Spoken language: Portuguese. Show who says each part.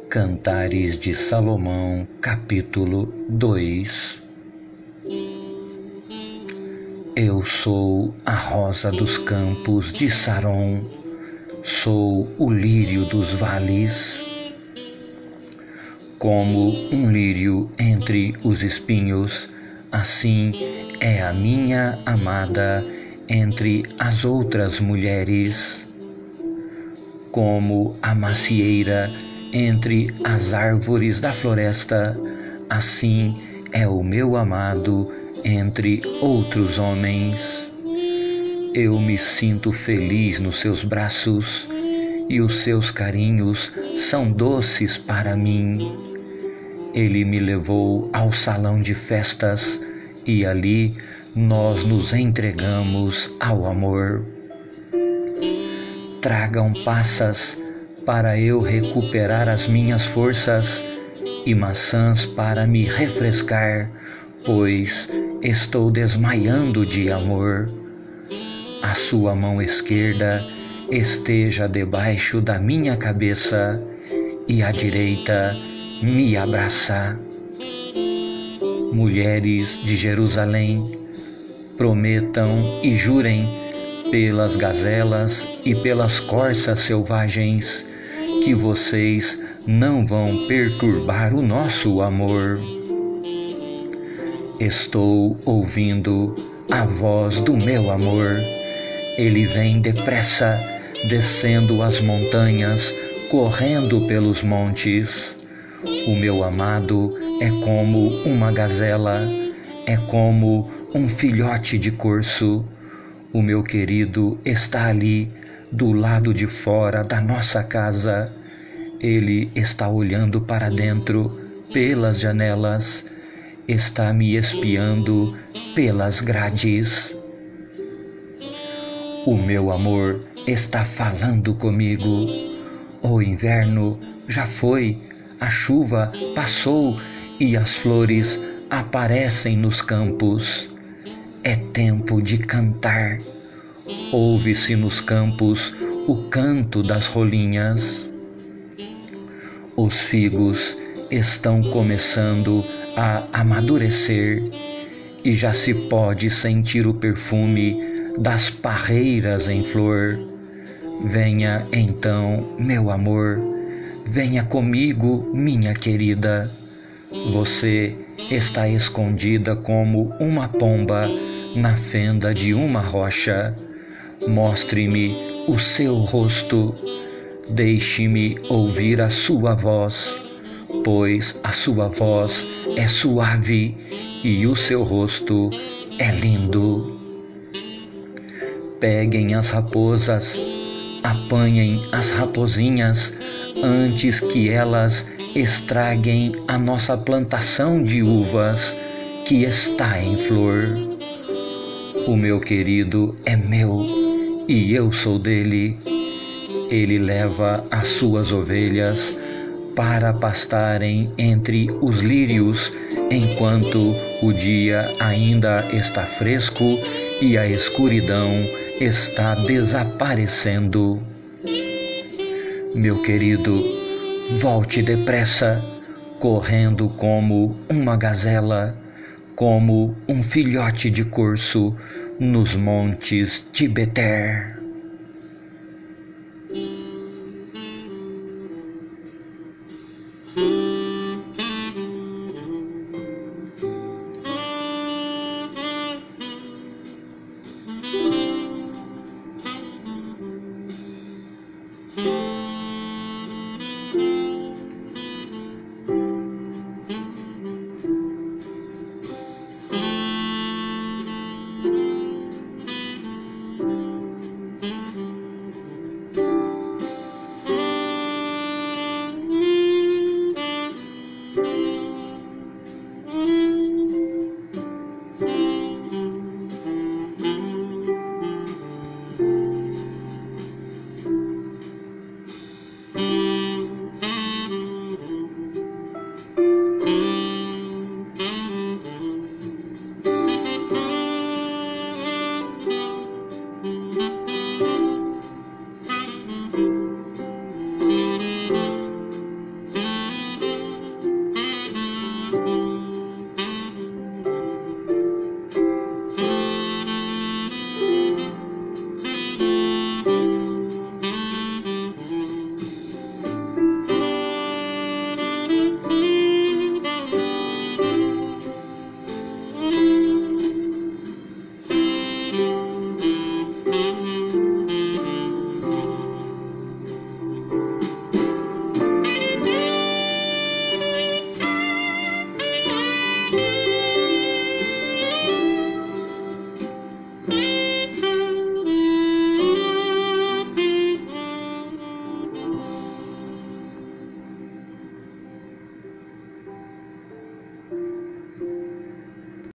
Speaker 1: Cantares de Salomão, capítulo 2. Eu sou a rosa dos campos de Saron, sou o lírio dos vales. Como um lírio entre os espinhos, assim é a minha amada entre as outras mulheres. Como a macieira entre as árvores da floresta, assim é o meu amado entre outros homens. Eu me sinto feliz nos seus braços, e os seus carinhos são doces para mim. Ele me levou ao salão de festas, e ali nós nos entregamos ao amor. Tragam passas para eu recuperar as minhas forças e maçãs para me refrescar, pois estou desmaiando de amor. A sua mão esquerda esteja debaixo da minha cabeça e a direita me abraça. Mulheres de Jerusalém, prometam e jurem pelas gazelas e pelas corças selvagens que vocês não vão perturbar o nosso amor. Estou ouvindo a voz do meu amor. Ele vem depressa, descendo as montanhas, correndo pelos montes. O meu amado é como uma gazela, é como um filhote de corso. O meu querido está ali, do lado de fora da nossa casa. Ele está olhando para dentro, pelas janelas, está me espiando pelas grades. O meu amor está falando comigo. O inverno já foi, a chuva passou e as flores aparecem nos campos. É tempo de cantar. Ouve-se nos campos o canto das rolinhas. Os figos estão começando a amadurecer e já se pode sentir o perfume das parreiras em flor. Venha então, meu amor, venha comigo, minha querida. Você está escondida como uma pomba na fenda de uma rocha. Mostre-me o seu rosto, deixe-me ouvir a sua voz, pois a sua voz é suave e o seu rosto é lindo. Peguem as raposas, apanhem as raposinhas antes que elas estraguem a nossa plantação de uvas que está em flor. O meu querido é meu e eu sou dele. Ele leva as suas ovelhas para pastarem entre os lírios enquanto o dia ainda está fresco e a escuridão está desaparecendo. Meu querido, volte depressa, correndo como uma gazela, como um filhote de corso nos montes de Beter.